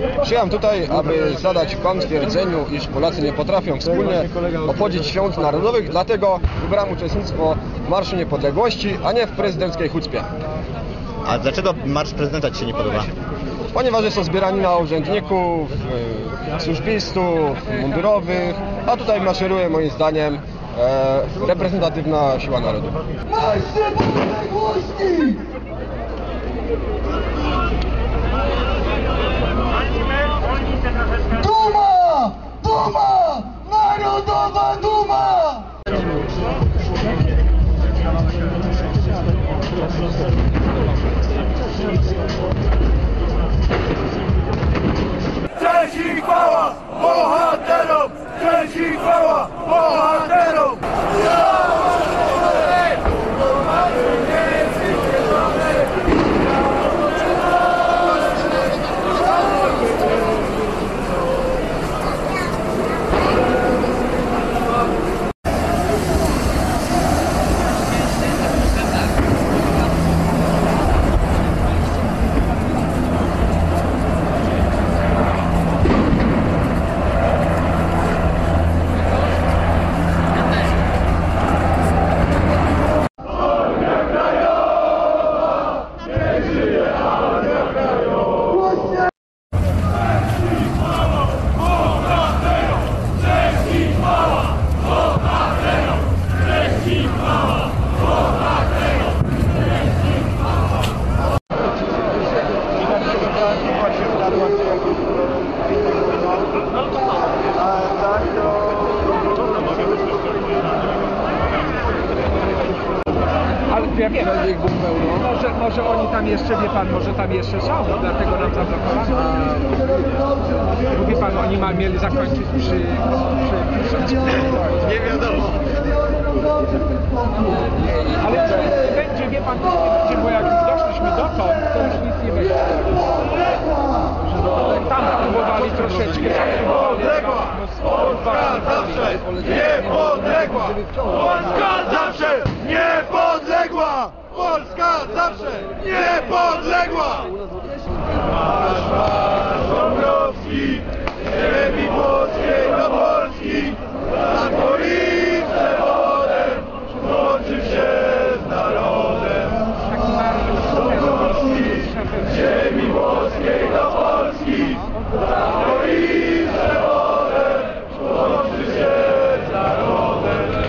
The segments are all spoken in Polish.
Przyjechałem tutaj, aby zadać kłam stwierdzeniu, iż Polacy nie potrafią wspólnie obchodzić świąt narodowych, dlatego wybrałem uczestnictwo w Marszu Niepodległości, a nie w prezydenckiej hucpie. A dlaczego Marsz Prezydenta Ci się nie podoba? Ponieważ jest to zbieranina urzędników, służbistów, mundurowych, a tutaj maszeruje moim zdaniem reprezentatywna siła narodu. Marsz Niepodległości! Duma! Duma! Narodowa duma! Cześć i chwała bohaterom! Cześć i chwała bohaterom! Ale wie pan, może oni tam jeszcze, wie pan, może tam jeszcze są, dlatego nam zablokowano. Bo wie pan, oni mieli zakończyć przy Nie wiadomo. ale nie będzie, wie pan, bo jak już doszliśmy dotąd, to już nic nie będzie. Tam próbowali troszeczkę, Polska zawsze niepodległa! Polska zawsze niepodległa! Polska zawsze niepodległa! Marsz, marsz Dąbrowski, ziemi włoskiej do Polski, za twoim przewodem łączy się z narodem. Dąbrowski, ziemi włoskiej do Polski, za twoim przewodem łączy się z narodem.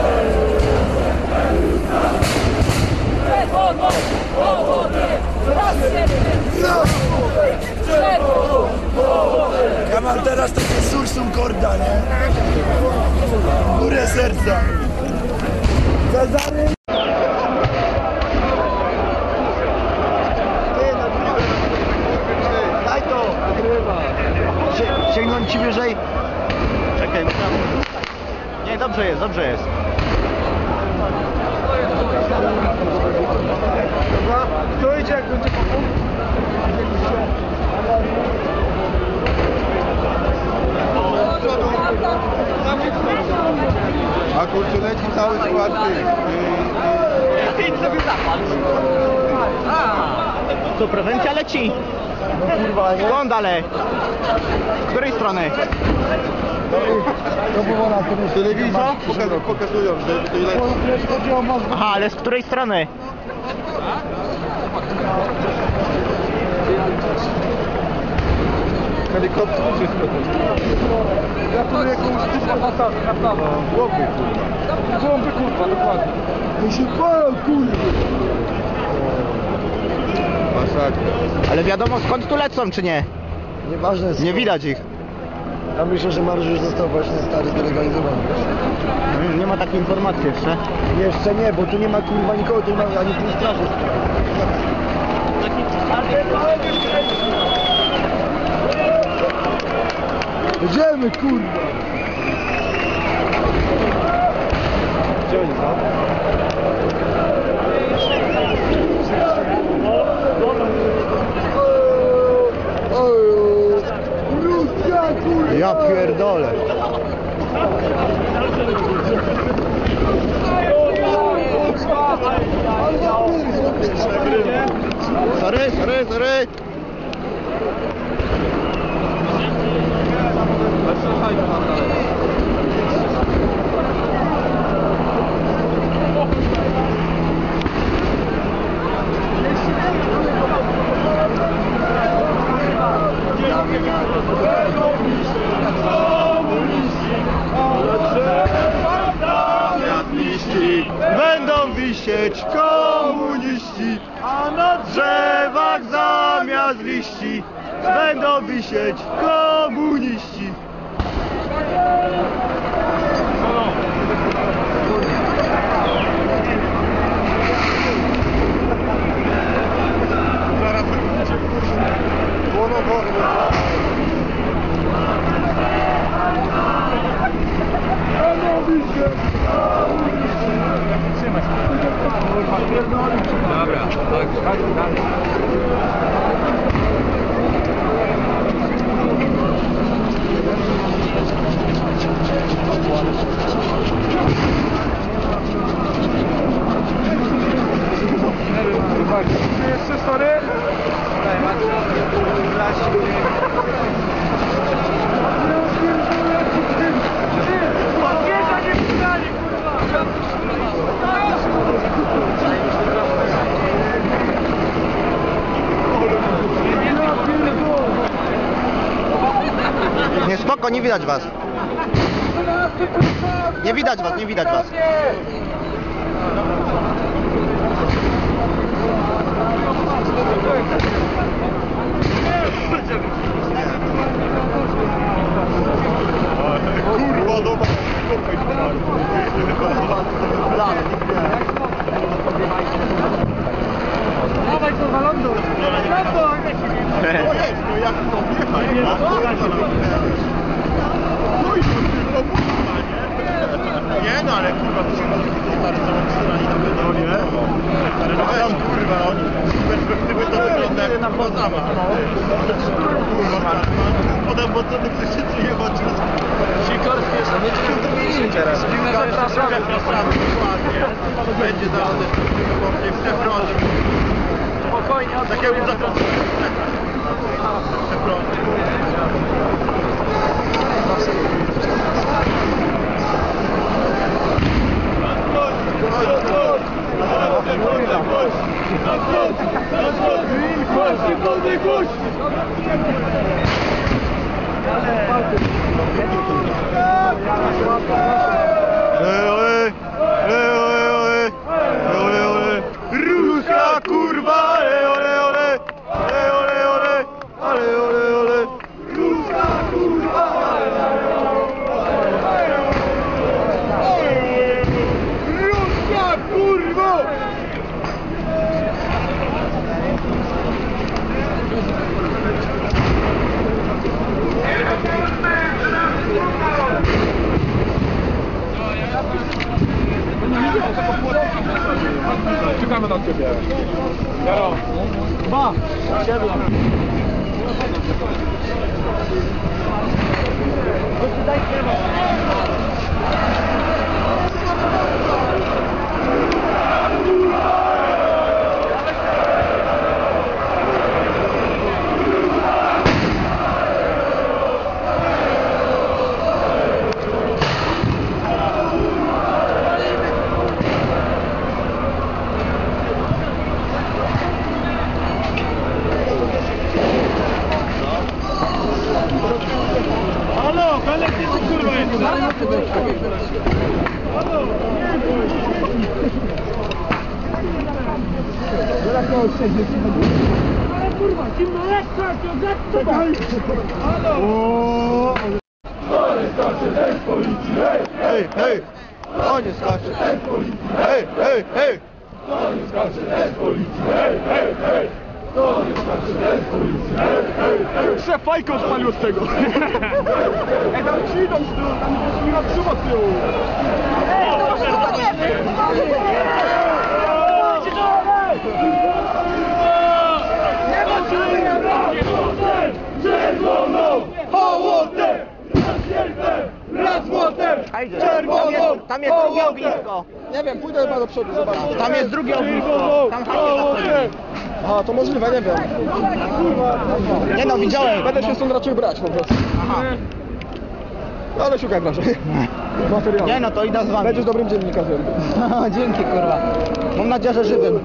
Ja mam teraz takie sursum korda, nie? Górę serca. Cezary! Daj to! Sięgnąć ci wyżej. Czekaj, nie, dobrze jest, dobrze jest. Kto idzie, jak będzie pomógł? A kurczę, leci cały skład Co, prewencja leci? Skąd dalej? Z której strony? To było na tym. telewizor pokazują, że tutaj leci. Aha, ale z której strony? Helikopter wszystko to. Ja tu jakąś typę na prawo. Głowy, kurwa. Głowy, kurwa, dokładnie. To się palą, kurwa. Masakra. Ale wiadomo skąd tu lecą, czy nie? Nieważne jest. Nie widać ich. Ja myślę, że Mariusz już został właśnie stary zdelegalizowany. Nie ma takiej informacji jeszcze. Jeszcze nie, bo tu nie ma kurwa nikogo, tu nie ma ani tu straży. Jedziemy, kurwa! Gdzie oni są? Ja pierdolę! Sorry. wisieć komuniści, a na drzewach zamiast liści będą wisieć komuniści. Dobra, tak, dalej. Jeszcze sorry? Nie, spoko, nie widać was. Nie widać was, nie widać was. Kurwa, dobra. Dawaj kurwa lądu! Nie no, ale kurwa, to się tam kurwa, oni z perspektywy to wygląda jak kurwa zamach. Kurwa, potem bo co ty chcesz się przyjechać? Sikorski jest, nie cię to mieli teraz. Zapraszamy. Będzie zawodek w Tefronie. Spokojnie, takiego zapraszamy. Ruska kurwa, ole ole, ole ole, ale ole ole, ruska kurwa, ruska kurwa. Czekamy na ciebie. Jaro. Ba! Siedla. Halo, Belek, gdzie ty kurwa jest? Halo! Ale kurwa, zimno lekko, to halo! To jest starszy ten policji, hej! Hej, hej! O nie skacze! Hej, hej, hej! To jest starszy ten policji, hej, hej, hej! To jest starszy ten policji, hej, hej, hej! Szef fajkę odpalił z tego. Ej, tam ci idą z tyłu, tam mi na trzyma z tyłu. Czerwoną hołotę! Raz sierpem, raz młotem! Czerwoną Tam jest drugie ognisko. Nie wiem, pójdę chyba do przodu, zobaczę. Tam jest drugie ognisko. Tam hołotę! A, to możliwe, nie wiem. Nie no, widziałem. Będę się stąd raczył brać po prostu. Ale szukaj proszę. Materiał. Nie no, to idę z wami. Będziesz dobrym dziennikarzem. Dzięki kurwa. Mam nadzieję, że żywym.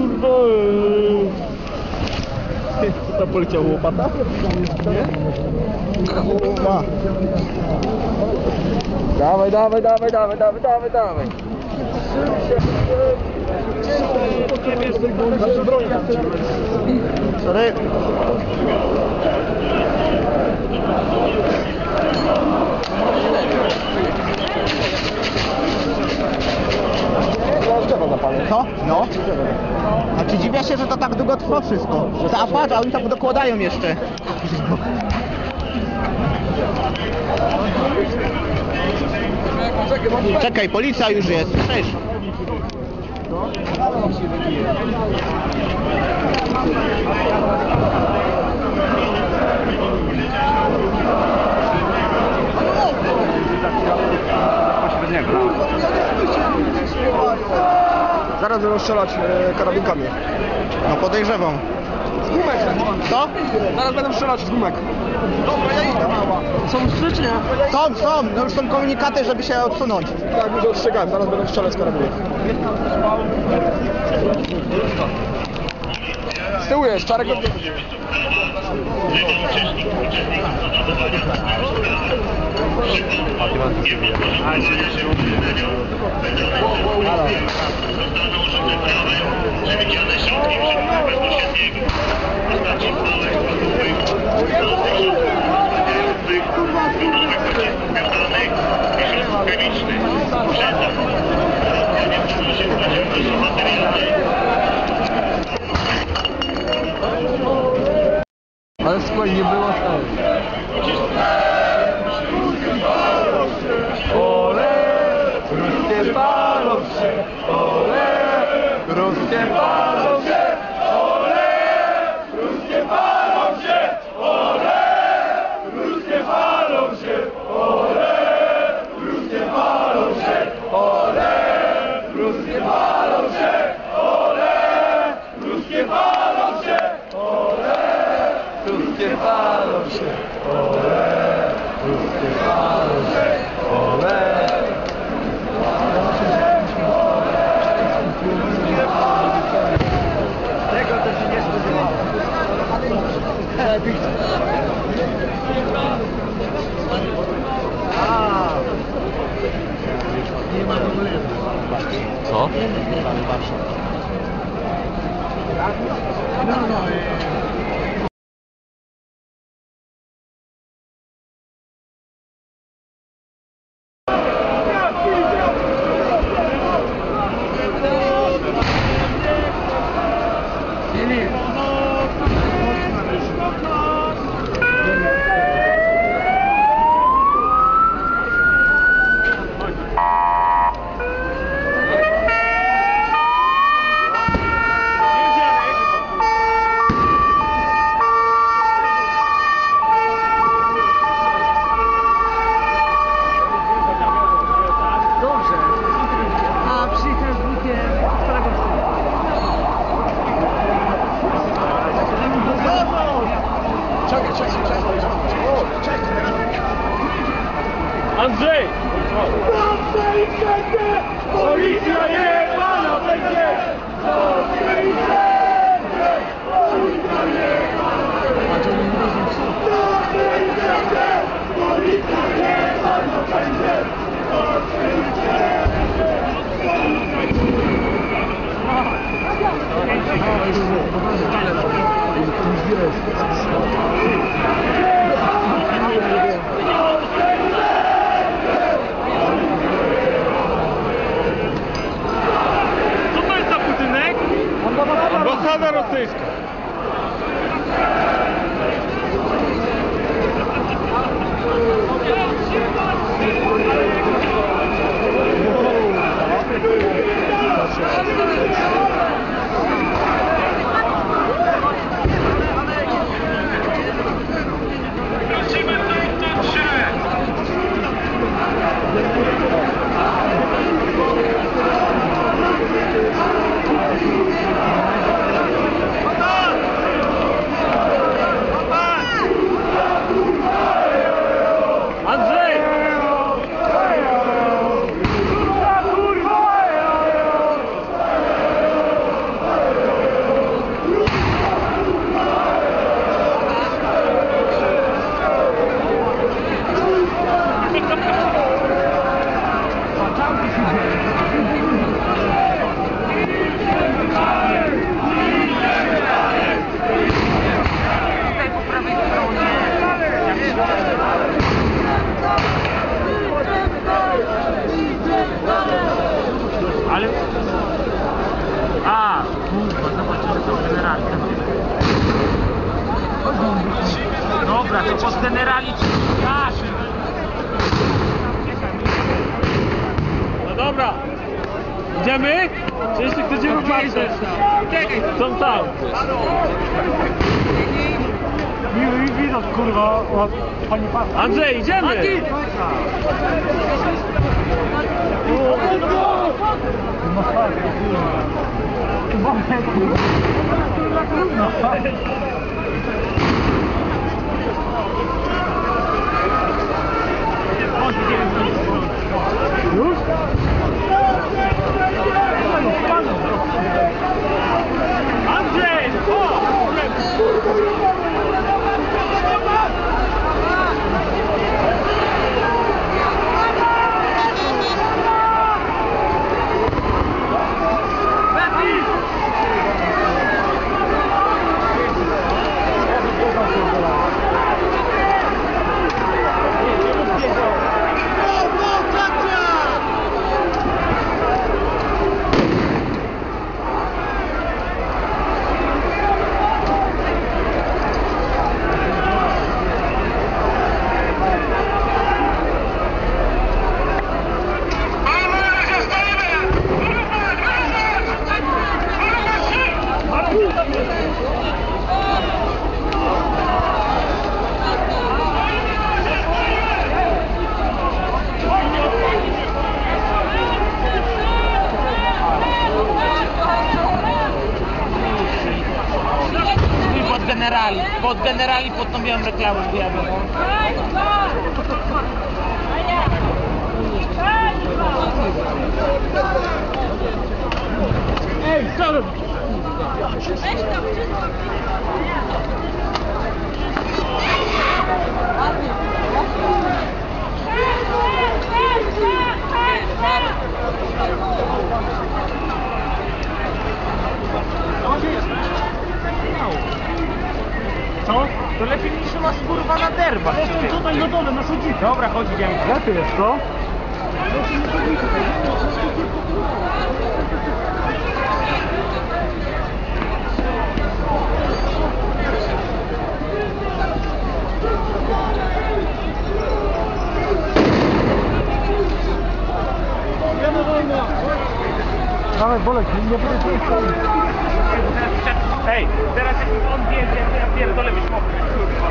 kurwa. Co tam poleciał łopata? Nie? Kurwa. Dawaj, dawaj, dawaj, dawaj, dawaj, dawaj, dawaj. Sorry. Co? No. Znaczy dziwię się, że to tak długo trwa wszystko. A patrz, a oni tam dokładają jeszcze. Czekaj, policja już jest. Cześć. Zaraz będą strzelać karabinkami. No podejrzewam. Z gumek. Co? Zaraz będą strzelać z gumek. Dobra, ja idę, mała. Są czy nie? Są. No już są komunikaty, żeby się odsunąć. Tak, już ostrzegałem. Zaraz będą strzelać z karabinów. Z tyłu jest, Czarek. Ale słuchaj, nie było tak. Ole, ruskie palą się, ole, ruskie palą się, ole, ruskie palą się, ole, ruskie palą się, ole, ruskie palą się, ole, ruskie palą się, ole, ruskie palą się, ole. Ruskie palą się, ole, ruskie palą się, ole. Tego to się nie spodziewałem. Co? Andrzej! Polsce i wszędzie! Policja jebana będzie! Polsce i wszędzie! Policja jebana będzie! Polsce i wszędzie! Policja jebana będzie! Polsce i wszędzie! Co to jest za budynek? Ambasada rosyjska. Andrzej! Dobra, to pod generali No dobra. Idziemy? Czy jeszcze chcecie popatrzeć? Są tam. Miły widok, kurwa, pani pan. Andrzej, idziemy! Już? Andrzej! Pod generali podnowiłem reklamę zjadłem. Ej, co robisz? Co? To lepiej niż u nas kurwa na derbach. Jestem tutaj na dole, na szodziku. Dobra, chodź, idziemy. Lepiej jest, co? Dawaj, Bolek, nie będę tu. Hej, teraz jak on wiedzie, to ja pierdolę być mokry, kurwa.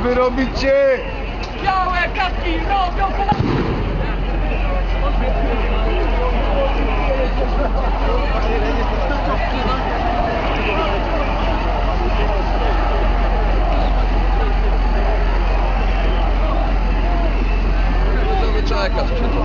wy robicie? Białe kapki robią To wyczeka, co się to...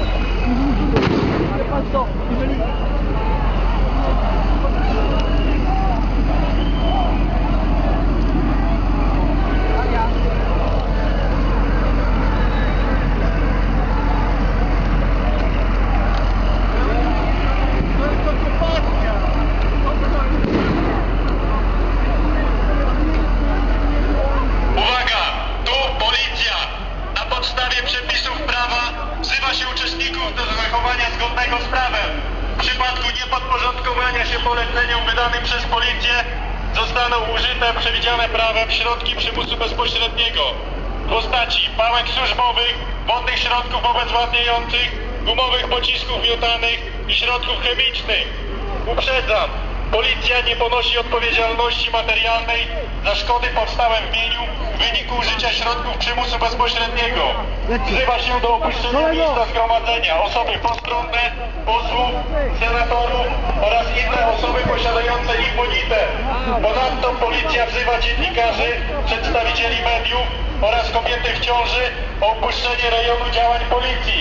Uwaga! Tu policja! Na podstawie przepisów prawa wzywa się uczestników do zachowania zgodnego z prawem. W przypadku niepodporządkowania się poleceniom wydanym przez policję zostaną użyte przewidziane prawem środki przymusu bezpośredniego w postaci pałek służbowych, wodnych środków obezwładniających, gumowych pocisków miotanych i środków chemicznych. Uprzedzam, policja nie ponosi odpowiedzialności materialnej za szkody powstałe w mieniu w wyniku użycia środków przymusu bezpośredniego. Wzywa się do opuszczenia miejsca zgromadzenia osoby postronne, posłów, senatorów oraz inne osoby posiadające immunitet. Ponadto policja wzywa dziennikarzy, przedstawicieli mediów oraz kobiety w ciąży o opuszczenie rejonu działań policji.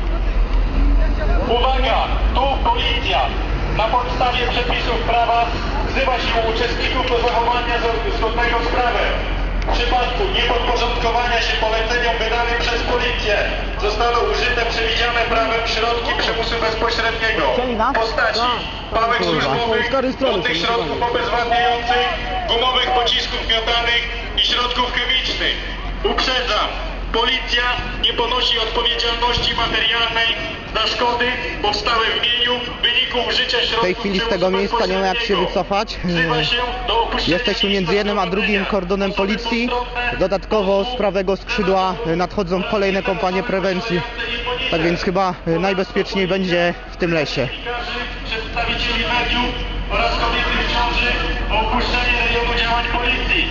Uwaga! Tu policja! Na podstawie przepisów prawa wzywa się uczestników do zachowania zgodnego z prawem. W przypadku niepodporządkowania się poleceniom wydanym przez policję zostaną użyte przewidziane prawem środki przymusu bezpośredniego w postaci pałek służbowych, wodnych środków obezwładniających, gumowych pocisków miotanych i środków chemicznych. Uprzedzam, policja nie ponosi odpowiedzialności materialnej za szkody powstałe w mieniu w wyniku użycia środków. W tej chwili z tego miejsca nie ma jak się wycofać. Jesteśmy między jednym a drugim kordonem policji. Dodatkowo z prawego skrzydła nadchodzą kolejne kompanie prewencji. Tak więc chyba najbezpieczniej będzie w tym lesie. Przedstawicieli mediów oraz kobiety w ciąży o opuszczenie rejonu działań policji.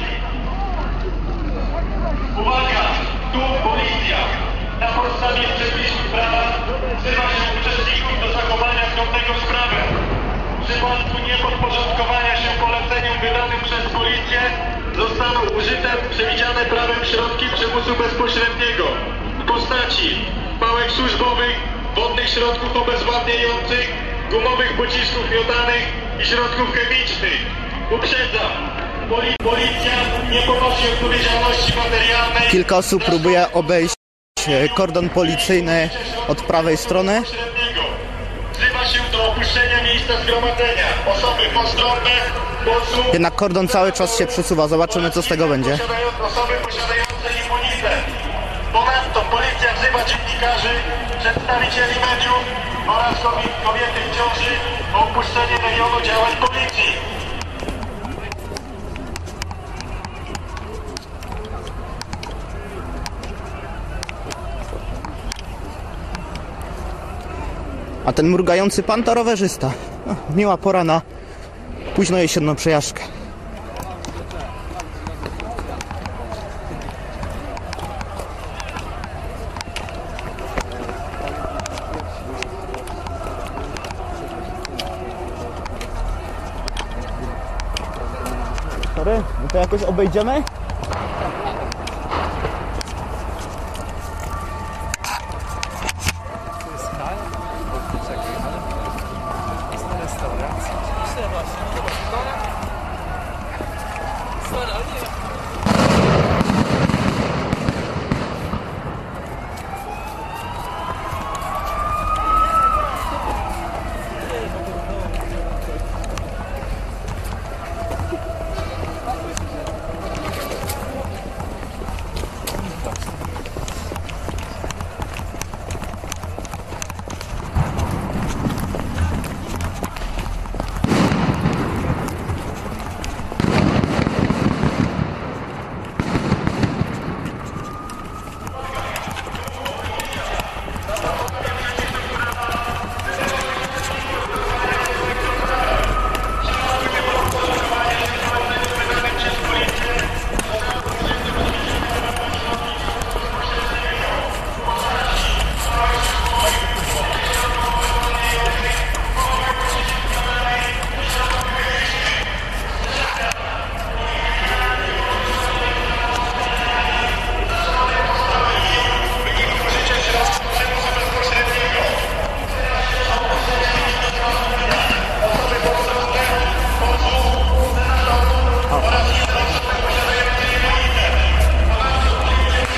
Uwaga! Tu policja! Na podstawie przepisów prawa wzywa się uczestników do zachowania zgodnego z prawem. W przypadku niepodporządkowania się poleceniom wydanym przez policję zostaną użyte przewidziane prawem środki przymusu bezpośredniego w postaci pałek służbowych, wodnych środków obezwładniających, gumowych pocisków miotanych i środków chemicznych. Uprzedzam, policja nie ponosi odpowiedzialności materialnej. Kilka osób próbuje obejść kordon policyjny od prawej strony. Wzywa się do opuszczenia miejsca zgromadzenia osoby postronne, posłów, Jednak kordon cały czas się przesuwa. Zobaczymy, co z tego będzie. osoby posiadające immunitet. Ponadto policja wzywa dziennikarzy, przedstawicieli mediów oraz kobiety w ciąży o opuszczenie rejonu działań policji. A ten mrugający pan to rowerzysta. No, miła pora na późno jesienną przejażdżkę. Sorry, no to jakoś obejdziemy?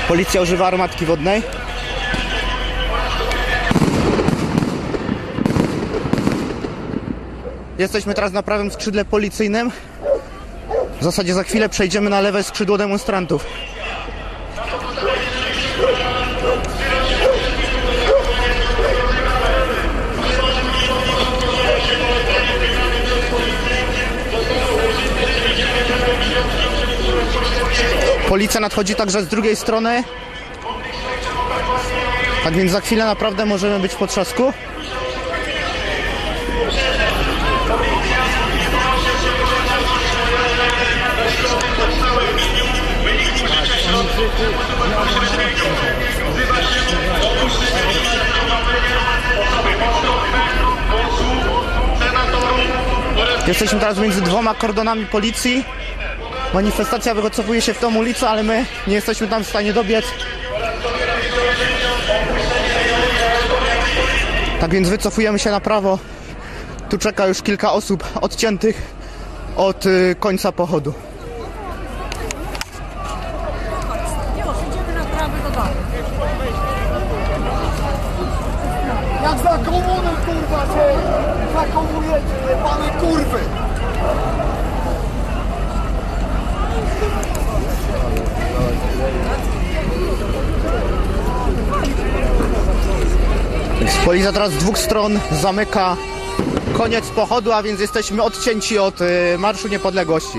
Policja używa armatki wodnej. Jesteśmy teraz na prawym skrzydle policyjnym. W zasadzie za chwilę przejdziemy na lewe skrzydło demonstrantów. Policja nadchodzi także z drugiej strony. Tak więc za chwilę naprawdę możemy być w potrzasku. Jesteśmy teraz między dwoma kordonami policji. Manifestacja wycofuje się w tą ulicę, ale my nie jesteśmy tam w stanie dobiec. Tak więc wycofujemy się na prawo. Tu czeka już kilka osób odciętych od końca pochodu. Jak za komuny, kurwa, się zakomunujecie, jebane kurwy! Policja teraz z dwóch stron zamyka koniec pochodu, a więc jesteśmy odcięci od Marszu Niepodległości.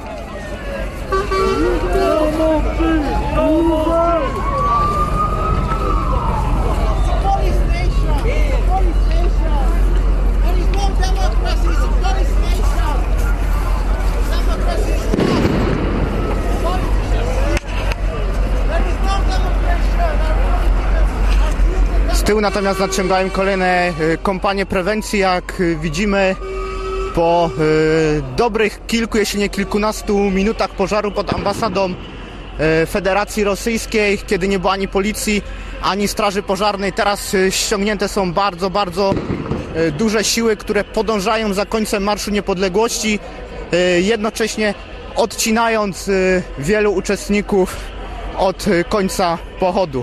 Z tyłu natomiast nadciągają kolejne kompanie prewencji. Jak widzimy, po dobrych kilku, jeśli nie kilkunastu minutach pożaru pod ambasadą Federacji Rosyjskiej, kiedy nie było ani policji, ani straży pożarnej, teraz ściągnięte są bardzo duże siły, które podążają za końcem Marszu Niepodległości, jednocześnie odcinając wielu uczestników od końca pochodu.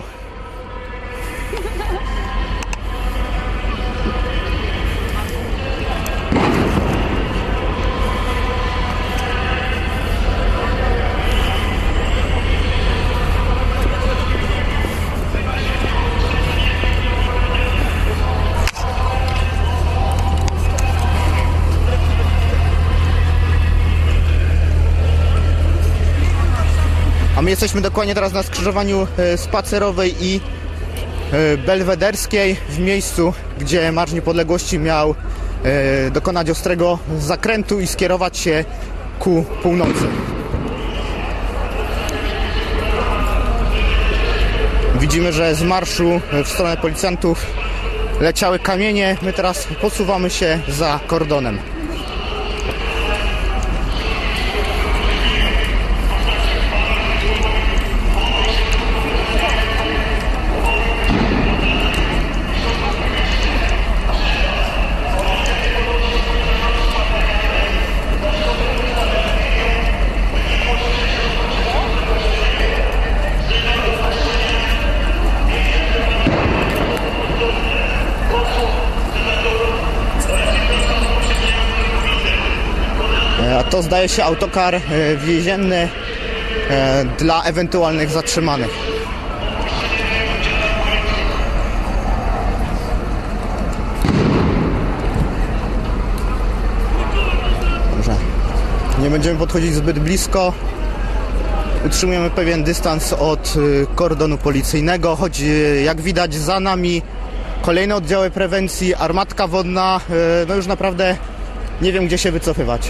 A my jesteśmy dokładnie teraz na skrzyżowaniu Spacerowej i Belwederskiej, w miejscu, gdzie Marsz Niepodległości miał dokonać ostrego zakrętu i skierować się ku północy. Widzimy, że z marszu w stronę policjantów leciały kamienie. My teraz posuwamy się za kordonem. A to zdaje się autokar więzienny dla ewentualnych zatrzymanych. Dobrze. Nie będziemy podchodzić zbyt blisko. Utrzymujemy pewien dystans od kordonu policyjnego, choć jak widać za nami kolejne oddziały prewencji, armatka wodna, no już naprawdę nie wiem, gdzie się wycofywać.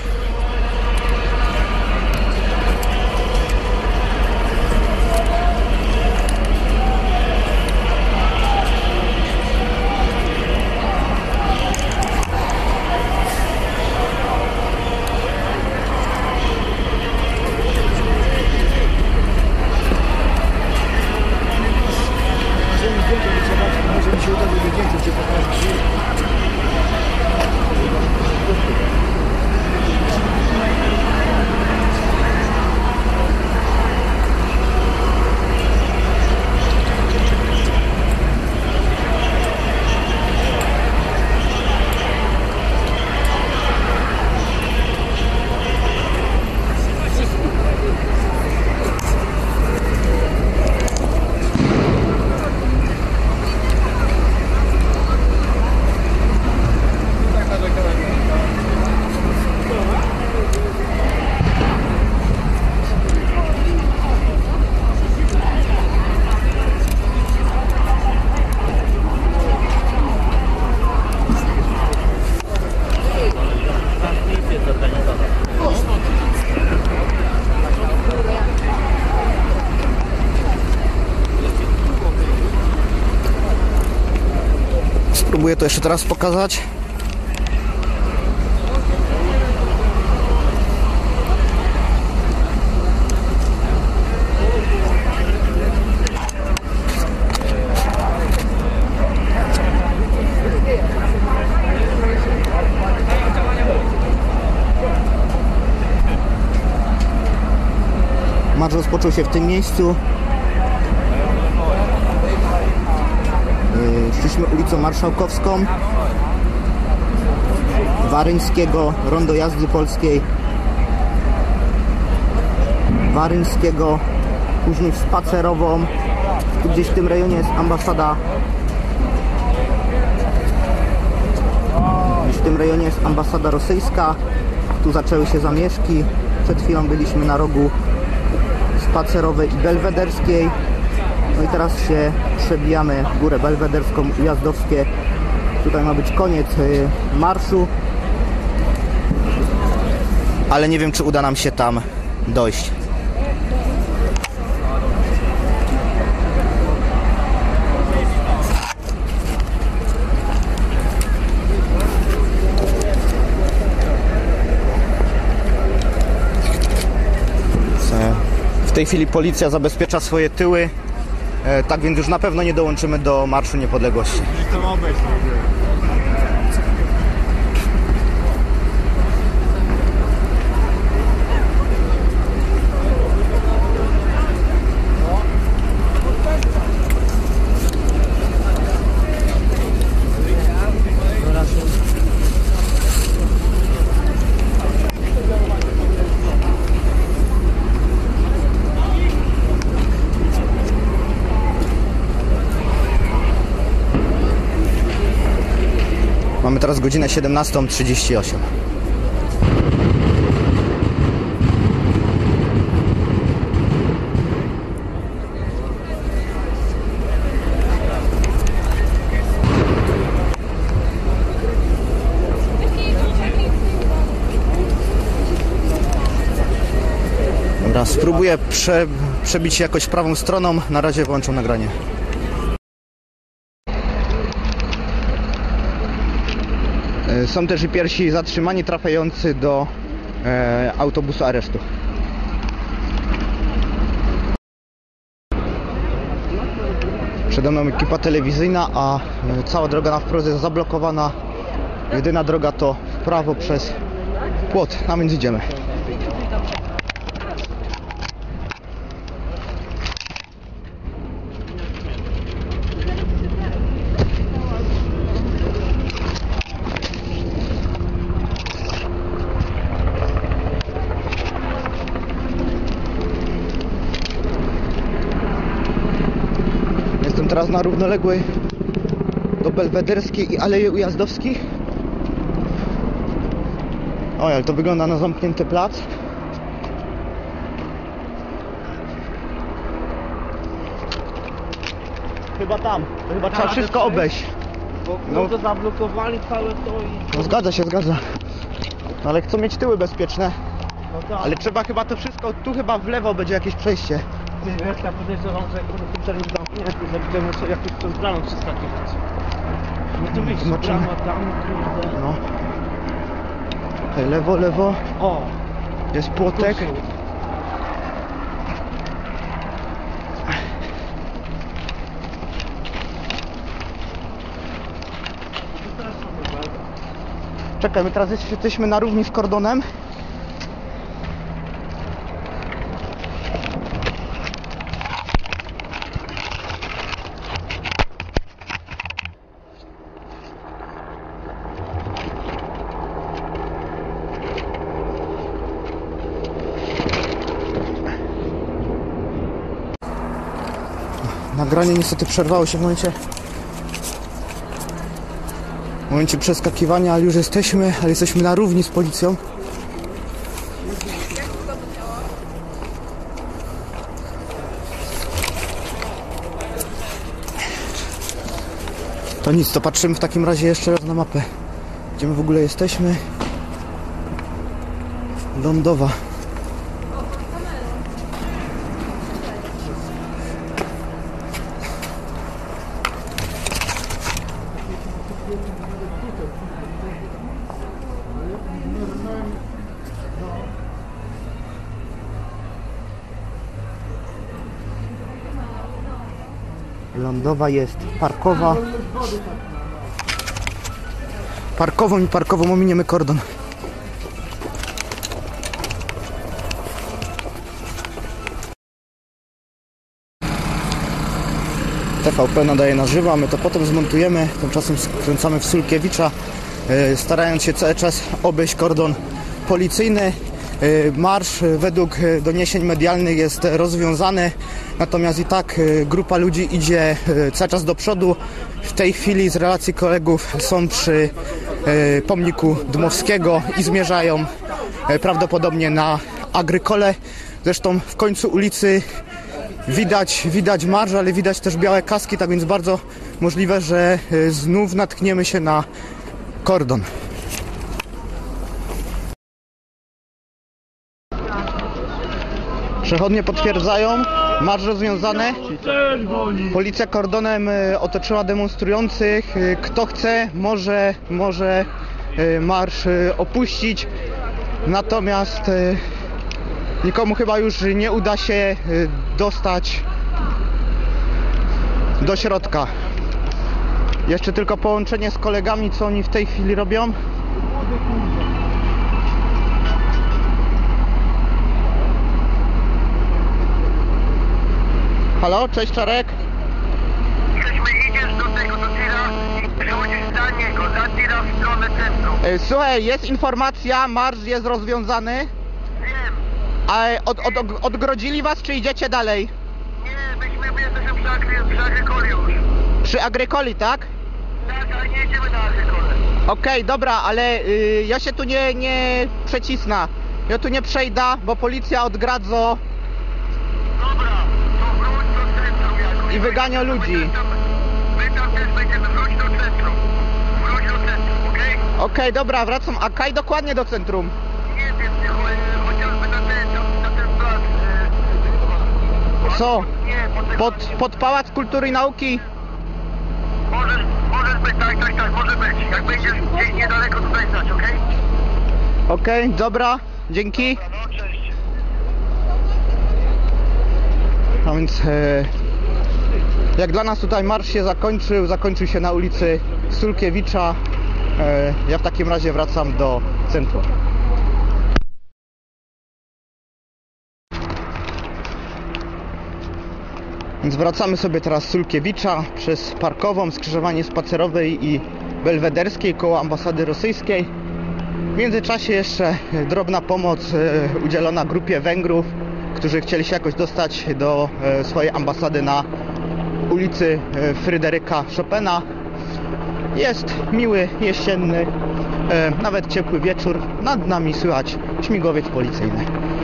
Może mi się uda, żeby więcej cię pokazać. Spróbuję to jeszcze teraz pokazać. Marsz rozpoczął się w tym miejscu. Szliśmy ulicą Marszałkowską, Waryńskiego, Rondo Jazdy Polskiej, Waryńskiego, później w Spacerową. Tu gdzieś w tym rejonie jest ambasada. Gdzieś w tym rejonie jest ambasada rosyjska. Tu zaczęły się zamieszki. Przed chwilą byliśmy na rogu Spacerowej i Belwederskiej. No i teraz się przebijamy w górę Belwederską, Ujazdowskie. Tutaj ma być koniec marszu. Ale nie wiem, czy uda nam się tam dojść. W tej chwili policja zabezpiecza swoje tyły. Tak więc już na pewno nie dołączymy do Marszu Niepodległości. Mamy teraz godzinę 17:38. Dobra, spróbuję przebić się jakoś prawą stroną. Na razie wyłączam nagranie. Są też i pierwsi zatrzymani trafiający do autobusu aresztu. Przede mną ekipa telewizyjna, a cała droga na wprost jest zablokowana. Jedyna droga to w prawo przez płot, a więc idziemy. Jestem teraz na równoległej do Belwederskiej i Aleje Ujazdowskich. Oj, ale to wygląda na zamknięty plac. Chyba tam. Chyba trzeba wszystko obejść. No to zablokowali całe to i... No zgadza się, zgadza. No ale chcą mieć tyły bezpieczne. No tak. Ale trzeba chyba to wszystko, tu chyba w lewo będzie jakieś przejście. Wiesz, ja podejrzewam, że jak będą tym jest zamknięty, że będziemy sobie jakąś centralną przeskakiwać. No to widzisz, Zobaczymy. brama tam, kurde. No. Tutaj lewo, lewo. O! Jest płotek. Tu są. Czekaj, my teraz jesteśmy na równi z kordonem. Nagranie niestety przerwało się w momencie przeskakiwania, ale już jesteśmy, na równi z policją. To nic, to patrzymy w takim razie jeszcze raz na mapę, gdzie my w ogóle jesteśmy. Lądowa. lądowa jest parkowa. Parkową ominiemy kordon. TVP nadaje na żywo, a my to potem zmontujemy. Tymczasem skręcamy w Sulkiewicza, starając się cały czas obejść kordon policyjny. Marsz według doniesień medialnych jest rozwiązany, natomiast i tak grupa ludzi idzie cały czas do przodu. W tej chwili z relacji kolegów są przy pomniku Dmowskiego i zmierzają prawdopodobnie na Agrykole. Zresztą w końcu ulicy widać marsz, ale widać też białe kaski, tak więc bardzo możliwe, że znów natkniemy się na kordon. Przechodnie potwierdzają, marsz rozwiązany. Policja kordonem otoczyła demonstrujących. Kto chce, może marsz opuścić. Natomiast nikomu chyba już nie uda się dostać do środka. Jeszcze tylko połączenie z kolegami, co oni w tej chwili robią. Halo, cześć Czarek. Idziesz do tira i przechodzisz za niego, za tira w stronę centrum. Słuchaj, jest informacja, marsz jest rozwiązany. Wiem. A odgrodzili was, czy idziecie dalej? Nie, jesteśmy przy Agrykoli już. Przy Agrykoli, tak? Tak, ale nie jedziemy na Agrykole. Okej, dobra, ale ja się tu nie przecisnę. Ja tu nie przejdę, bo policja odgradza Dobra, to wróć do centrum jakoś. i wygania ludzi. My tam też będziemy, wróć do centrum. Wróć do centrum, okej? Okej, dobra, wracam. A kaj dokładnie do centrum? Nie wiem, chociażby na ten plac. Co? Nie, Pod Pałac Kultury i Nauki? Możesz być, tak, może być. Jak będziesz gdzieś niedaleko, to daj znać, okej? Okej, dobra, dzięki. No, cześć. A więc jak dla nas tutaj marsz się zakończył się na ulicy Sulkiewicza. Ja w takim razie wracam do centrum. Więc wracamy sobie teraz z Sulkiewicza przez Parkową, skrzyżowanie Spacerowej i Belwederskiej koło ambasady rosyjskiej. W międzyczasie jeszcze drobna pomoc udzielona grupie Węgrów, którzy chcieli się jakoś dostać do swojej ambasady na ulicy Fryderyka Chopina. Jest miły, jesienny, nawet ciepły wieczór. Nad nami słychać śmigłowiec policyjny.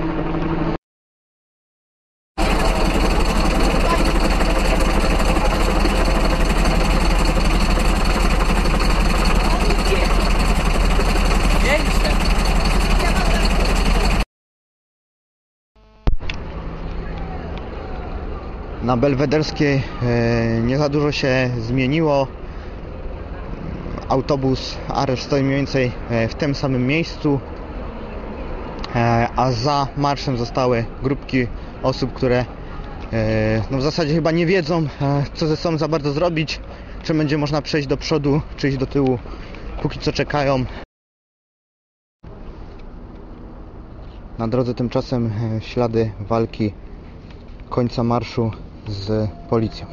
Na Belwederskiej nie za dużo się zmieniło. Autobus, areszt stoi mniej więcej w tym samym miejscu, a za marszem zostały grupki osób, które no w zasadzie chyba nie wiedzą, co ze sobą za bardzo zrobić, czy będzie można przejść do przodu, czy iść do tyłu. Póki co czekają. Na drodze tymczasem ślady walki końca marszu z policją.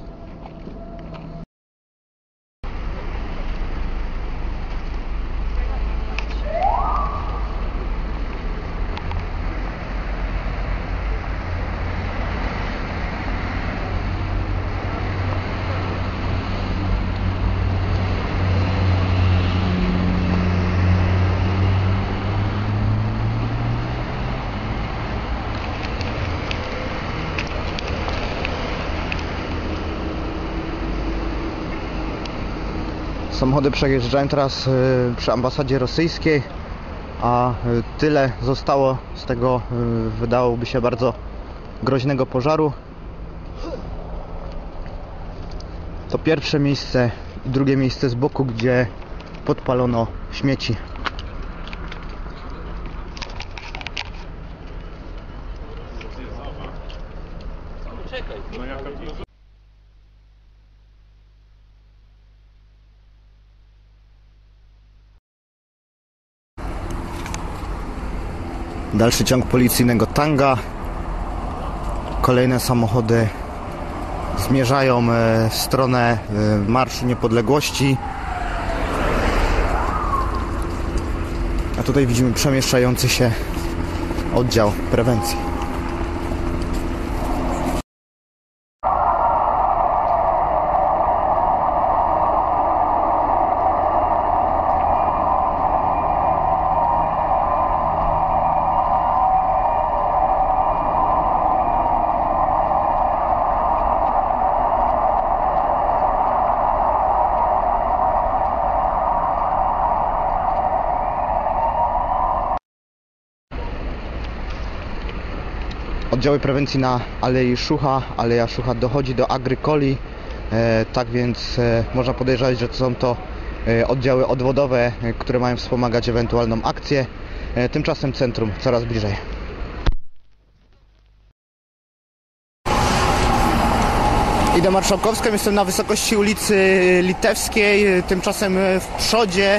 Samochody przejeżdżają teraz przy ambasadzie rosyjskiej, a tyle zostało z tego, wydałoby się, bardzo groźnego pożaru. To pierwsze miejsce i drugie miejsce z boku, gdzie podpalono śmieci. Dalszy ciąg policyjnego tanga. Kolejne samochody zmierzają w stronę Marszu Niepodległości. A tutaj widzimy przemieszczający się oddział prewencji. Oddziały prewencji na Alei Szucha. Aleja Szucha dochodzi do Agrykoli, tak więc można podejrzewać, że są to oddziały odwodowe, które mają wspomagać ewentualną akcję. Tymczasem centrum coraz bliżej. Idę Marszałkowską, jestem na wysokości ulicy Litewskiej, tymczasem w przodzie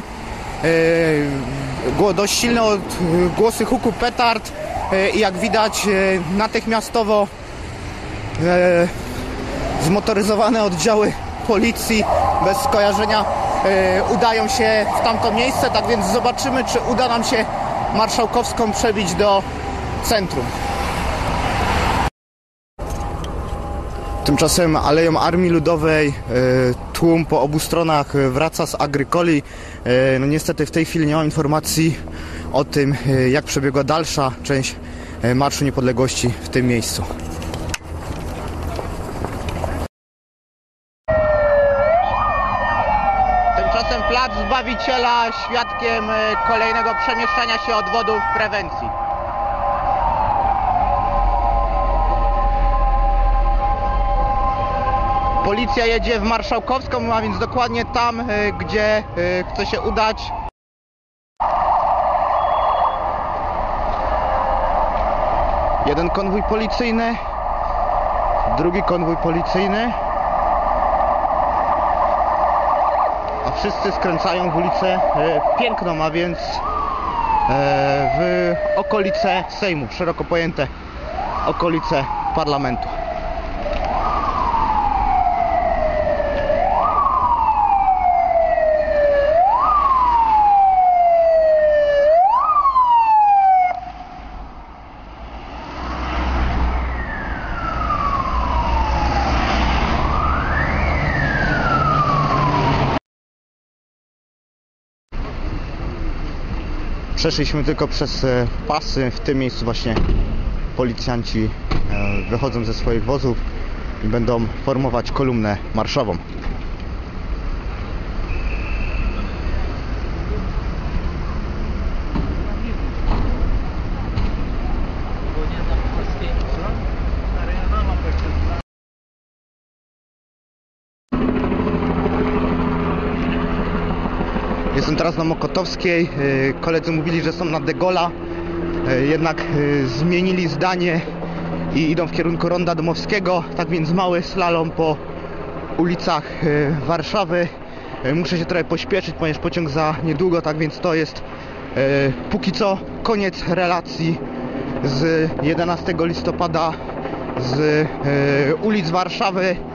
dość silne głosy huku petard i jak widać natychmiastowo zmotoryzowane oddziały policji bez skojarzenia udają się w tamto miejsce, tak więc zobaczymy, czy uda nam się Marszałkowską przebić do centrum. Tymczasem Aleją Armii Ludowej tłum po obu stronach wraca z Agrykoli. No niestety w tej chwili nie mam informacji o tym, jak przebiegła dalsza część Marszu Niepodległości w tym miejscu. Tymczasem Plac Zbawiciela świadkiem kolejnego przemieszczania się odwodów prewencji. Policja jedzie w Marszałkowską, a więc dokładnie tam, gdzie chce się udać. Jeden konwój policyjny, drugi konwój policyjny, a wszyscy skręcają w ulicę Piękną, a więc w okolice Sejmu, szeroko pojęte okolice parlamentu. Przeszliśmy tylko przez pasy. W tym miejscu właśnie policjanci wychodzą ze swoich wozów i będą formować kolumnę marszową. Jestem teraz na Mokotowskiej. Koledzy mówili, że są na De Gaulle'a, jednak zmienili zdanie i idą w kierunku Ronda Dmowskiego. Tak więc mały slalom po ulicach Warszawy. Muszę się trochę pośpieszyć, ponieważ pociąg za niedługo, tak więc to jest póki co koniec relacji z 11 listopada z ulic Warszawy.